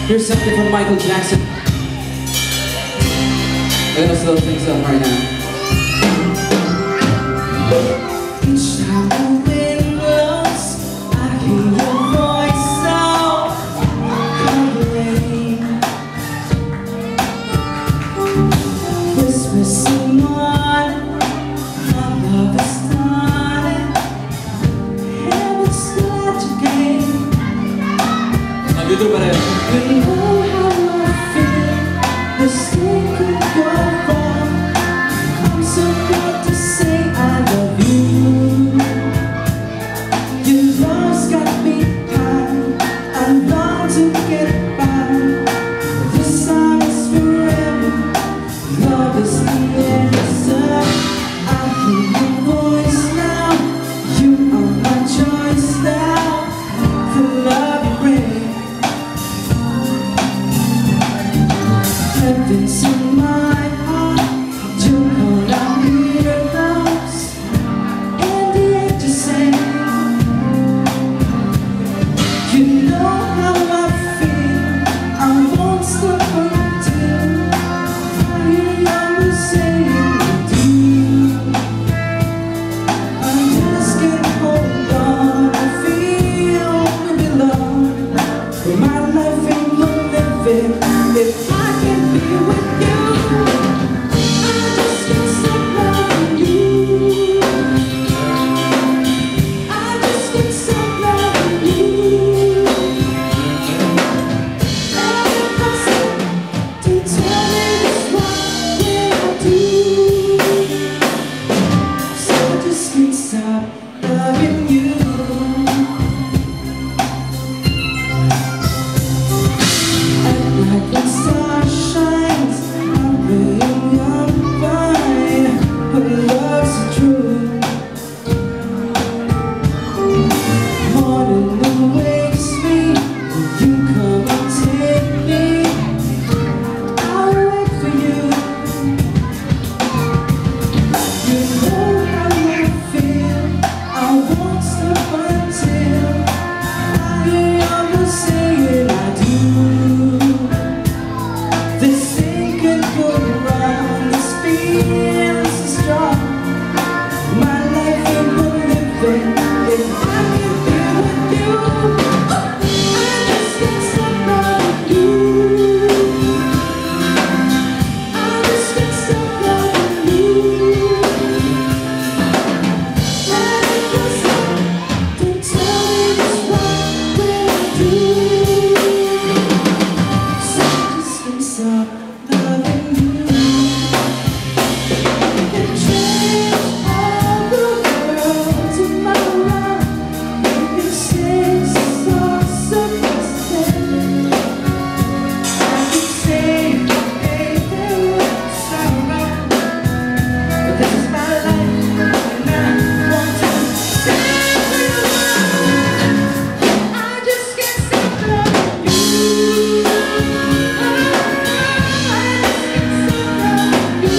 Here's something from Michael Jackson. We're gonna slow things up right now. Each time the wind blows, I hear your voice so calling. Whispers in the morning, my love is starting. Heaven's not your game. You know how I feel. This thing could go wrong. I'm so proud to say I love you. Your love's got me high. I long to get by. This time is forever. Love is the answer. I hear your voice now. You are my choice now. The love you bring. Heaven's in my heart, you call out your loves, and the angels sing. You know how I feel, I won't stop until I hear you saying you do. I just can't hold on, I feel we belong, but my life ain't no living if I can't be with you. I just can't stop loving you. I just can't stop loving you. Every person to tell me just what will I do. So I just can't stop loving you. At night when stars shines, I'm praying I'm fine. Her love's so true. Morning awakes me, you come and take me. I'll wait for you. You know how I feel. I won't stop until I hear you saying I do. This thing could go wrong, this feeling's so strong. My life ain't no living if I can't be with you. I just can't stop loving you. I just can't stop loving you. Let it go stop, don't tell me just what will I do. So I just can't stop loving you. You can change all the world tomorrow. You can sing songs of yesterday. I can say, hey, there was sorrow, but this is my life, and I want to stay with you. I just can't stop loving you. I just can't stop loving you.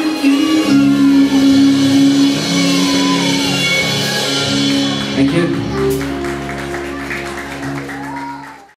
Thank you.